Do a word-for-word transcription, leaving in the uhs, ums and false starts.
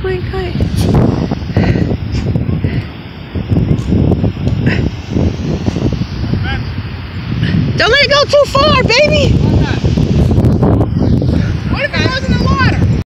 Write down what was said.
blink kite. Don't let it go too far, baby. What if it goes in the